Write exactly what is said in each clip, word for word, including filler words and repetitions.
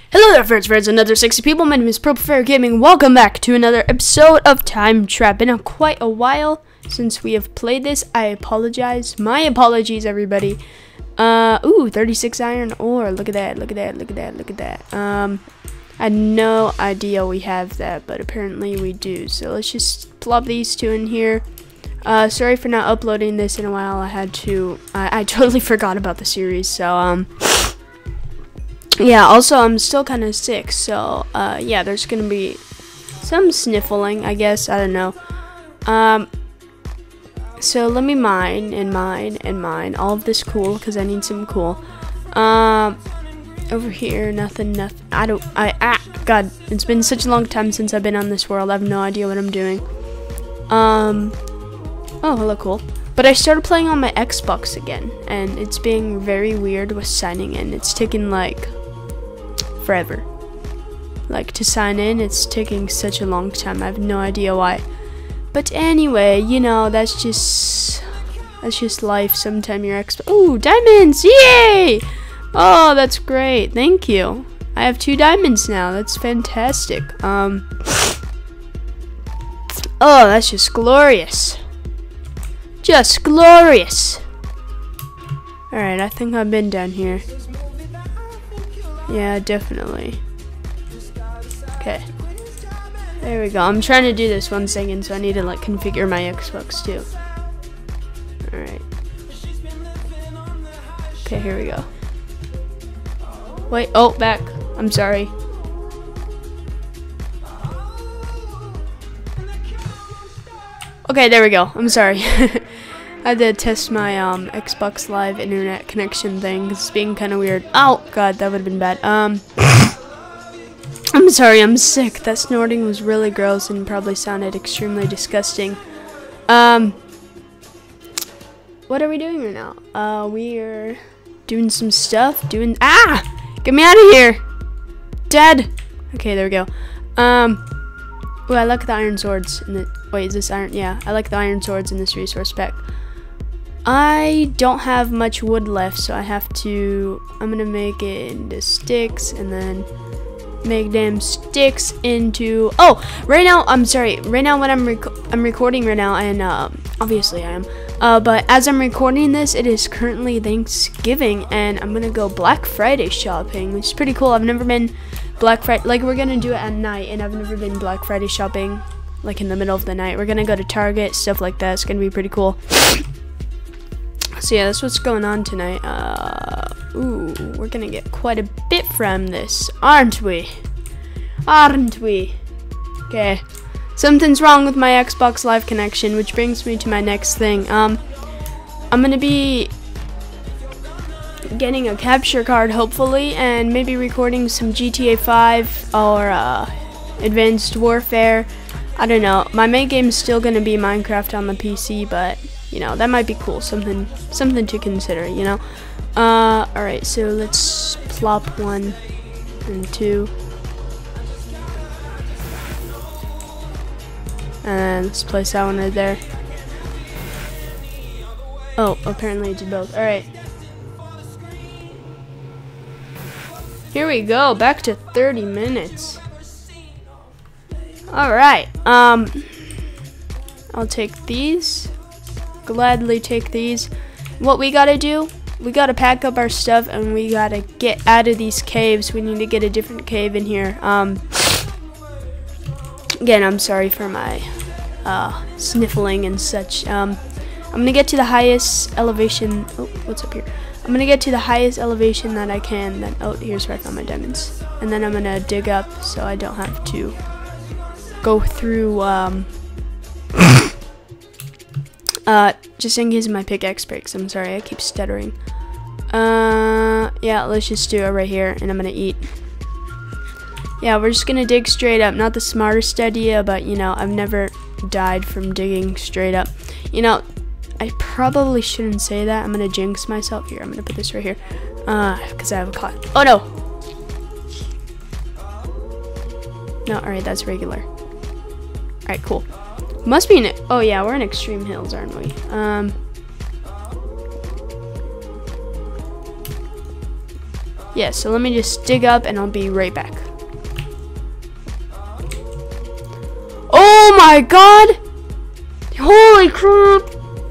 Hello there, friends, friends, another sixty people. My name is ProProFair Gaming. Welcome back to another episode of Time Trap. Been a quite a while since we have played this. I apologize. My apologies, everybody. Uh, ooh, thirty-six iron ore. Look at that, look at that, look at that, look at that. Um, I had no idea we have that, but apparently we do. So let's just plop these two in here. Uh, sorry for not uploading this in a while. I had to, I, I totally forgot about the series, so, um... yeah, also, I'm still kind of sick, so, uh, yeah, there's gonna be some sniffling, I guess, I don't know. Um, so let me mine, and mine, and mine, all of this cool, because I need some cool. Um, over here, nothing, nothing, I don't, I, ah, God, it's been such a long time since I've been on this world, I have no idea what I'm doing. Um, oh, hello, cool. But I started playing on my Xbox again, and it's being very weird with signing in. It's taking, like, forever. Like, to sign in, it's taking such a long time. I have no idea why. But anyway, you know, that's just that's just life. Sometime your ex ooh, diamonds! Yay! Oh, that's great. Thank you. I have two diamonds now. That's fantastic. Um Oh, that's just glorious. Just glorious. Alright, I think I've been down here. Yeah, definitely. Okay. There we go. I'm trying to do this one second, so I need to like configure my Xbox too. Alright. Okay, here we go. Wait, oh, back. I'm sorry. Okay, there we go. I'm sorry. I had to test my um, Xbox Live internet connection thing because it's being kind of weird. Oh, God, that would have been bad. Um, I'm sorry, I'm sick. That snorting was really gross and probably sounded extremely disgusting. Um, what are we doing right now? Uh, we are doing some stuff. Doing ah, get me out of here, dead. Okay, there we go. Um, oh, I like the iron swords. In the wait, is this iron? Yeah, I like the iron swords in this resource pack. I don't have much wood left, so I have to, I'm gonna make it into sticks and then make them sticks into, oh, right now, I'm sorry, right now when I'm, rec I'm recording right now, and uh, obviously I am, uh, but as I'm recording this, it is currently Thanksgiving, and I'm gonna go Black Friday shopping, which is pretty cool. I've never been Black Friday, like we're gonna do it at night, and I've never been Black Friday shopping, like in the middle of the night. We're gonna go to Target, stuff like that. It's gonna be pretty cool. So yeah, that's what's going on tonight. Uh, ooh, we're gonna get quite a bit from this, aren't we? Aren't we? Okay, something's wrong with my Xbox Live connection, which brings me to my next thing. Um, I'm gonna be getting a capture card, hopefully, and maybe recording some G T A five or uh, Advanced Warfare. I don't know. My main game is still gonna be Minecraft on the P C, but you know, that might be cool, something something to consider, you know. Uh, alright, so let's plop one and two. And let's place that one right there. Oh, apparently it's both. Alright. Here we go, back to thirty minutes. Alright, um, I'll take these. Gladly take these. What we gotta do, we gotta pack up our stuff and we gotta get out of these caves. We need to get a different cave in here. Um, again, I'm sorry for my uh, sniffling and such. Um, I'm gonna get to the highest elevation. Oh, what's up here? I'm gonna get to the highest elevation that I can. Then, oh, here's where I found my diamonds. And then I'm gonna dig up so I don't have to go through. Um, Uh, just in case my pickaxe breaks. I'm sorry, I keep stuttering. Uh, yeah, let's just do it right here, and I'm gonna eat. Yeah, we're just gonna dig straight up. Not the smartest idea, but, you know, I've never died from digging straight up. You know, I probably shouldn't say that. I'm gonna jinx myself. Here, I'm gonna put this right here. Uh, because I have a cot. Oh, no! No, alright, that's regular. Alright, cool. Must be in it. Oh yeah, we're in Extreme Hills, aren't we? Um, Yeah, so let me just dig up and I'll be right back. Oh my god! Holy crap!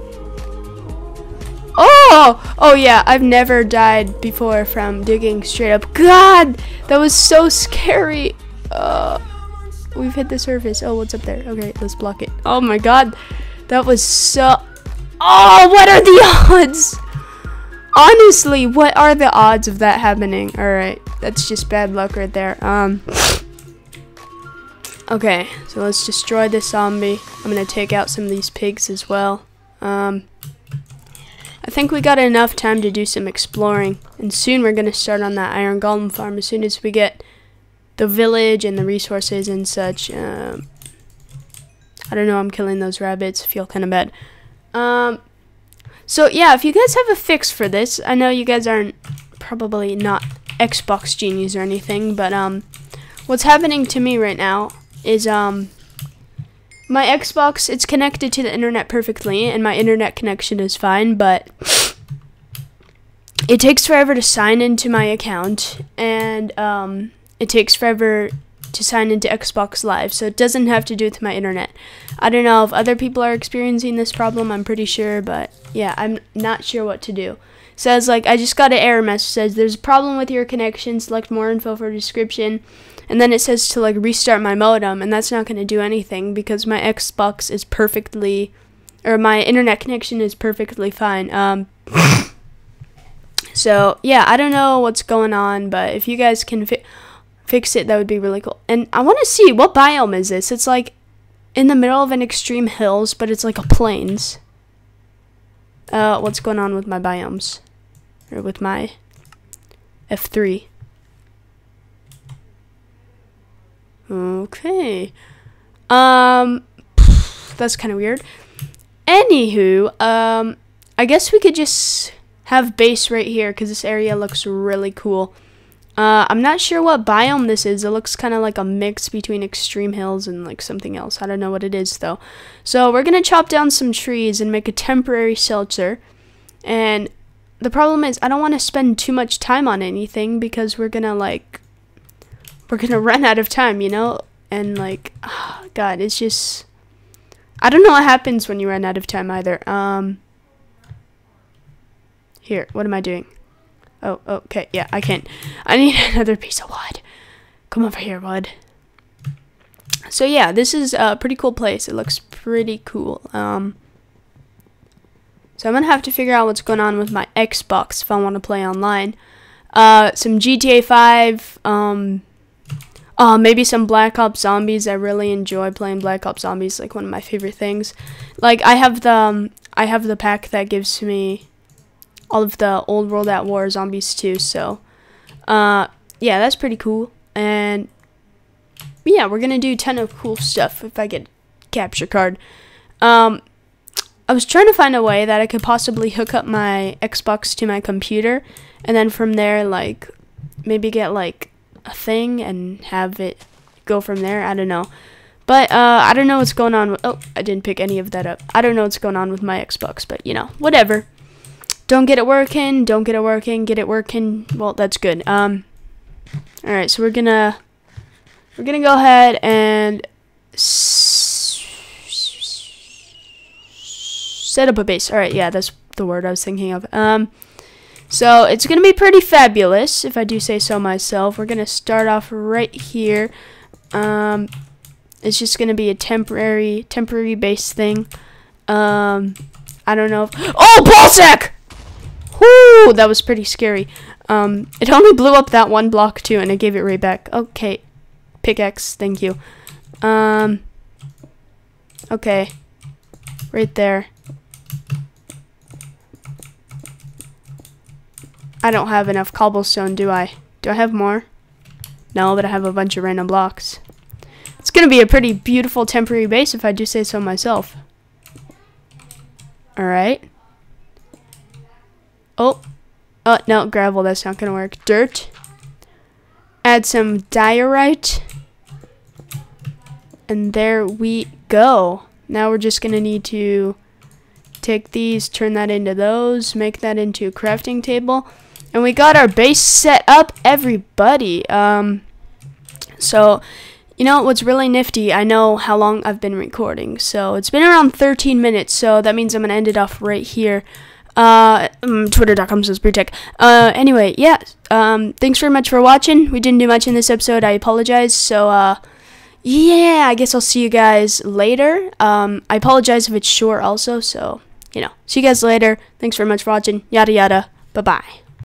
Oh! Oh yeah, I've never died before from digging straight up. God! That was so scary. Uh, we've hit the surface. Oh, what's up there? Okay, let's block it. Oh my god. That was so... Oh, what are the odds? Honestly, what are the odds of that happening? Alright, that's just bad luck right there. Um... Okay, so let's destroy this zombie. I'm gonna take out some of these pigs as well. Um, I think we got enough time to do some exploring, and soon we're gonna start on that iron golem farm as soon as we get the village and the resources and such. Um, I don't know, I'm killing those rabbits. I feel kind of bad. Um, so yeah, if you guys have a fix for this, I know you guys aren't probably not Xbox genies or anything, but um, what's happening to me right now is um my Xbox, it's connected to the internet perfectly and my internet connection is fine, but it takes forever to sign into my account, and um it takes forever to sign into Xbox Live, so it doesn't have to do with my internet. I don't know if other people are experiencing this problem, I'm pretty sure, but yeah, I'm not sure what to do. It says like, I just got an error message, says there's a problem with your connection, select more info for description. And then it says to like restart my modem, and that's not going to do anything because my Xbox is perfectly, or my internet connection is perfectly fine. Um, so yeah, I don't know what's going on, but if you guys can fi fix it, that would be really cool. And I want to see, what biome is this? It's like in the middle of an extreme hills, but it's like a plains. Uh, what's going on with my biomes? Or with my F three? Okay. Um, that's kind of weird. Anywho, um, I guess we could just have base right here because this area looks really cool. Uh, I'm not sure what biome this is. It looks kind of like a mix between extreme hills and like something else. I don't know what it is though. So we're gonna chop down some trees and make a temporary shelter. And the problem is I don't want to spend too much time on anything because we're gonna like we're gonna run out of time, you know? And like, oh God, it's just, I don't know what happens when you run out of time either. Um, here, what am I doing? Oh, okay, yeah, I can't. I need another piece of wood. Come over here, wood. So yeah, this is a pretty cool place. It looks pretty cool. Um, so I'm gonna have to figure out what's going on with my Xbox if I want to play online. Uh, some G T A five, um, Uh, maybe some Black Ops Zombies. I really enjoy playing Black Ops Zombies, like one of my favorite things. Like I have the um, I have the pack that gives me all of the old World at War zombies too. So, uh, yeah, that's pretty cool. And yeah, we're gonna do a ton of cool stuff if I get capture card. Um, I was trying to find a way that I could possibly hook up my Xbox to my computer, and then from there, like maybe get like a thing and have it go from there. I don't know, but uh I don't know what's going on with, oh, I didn't pick any of that up. I don't know what's going on with my Xbox, but you know, whatever. Don't get it working, don't get it working, get it working. Well, that's good. Um all right, so we're gonna we're gonna go ahead and set up a base. All right, yeah, that's the word I was thinking of. Um So it's going to be pretty fabulous, if I do say so myself. We're going to start off right here. Um, it's just going to be a temporary temporary base thing. Um, I don't know if... Oh, ballsack! Whoo, that was pretty scary. Um, it only blew up that one block, too, and I gave it right back. Okay, pickaxe, thank you. Um, okay, right there. I don't have enough cobblestone, do I? Do I have more? No, but I have a bunch of random blocks. It's going to be a pretty beautiful temporary base if I do say so myself. Alright. Oh. Oh, no, gravel, that's not going to work. Dirt. Add some diorite. And there we go. Now we're just going to need to take these, turn that into those, make that into a crafting table. And we got our base set up, everybody. Um, so, you know what's really nifty? I know how long I've been recording. So, it's been around thirteen minutes. So, that means I'm going to end it off right here. Uh, um, Twitter dot com says Pretech. Uh, anyway, yeah. Um, thanks very much for watching. We didn't do much in this episode. I apologize. So, uh, yeah, I guess I'll see you guys later. Um, I apologize if it's short also. So, you know, see you guys later. Thanks very much for watching. Yada, yada. Bye-bye.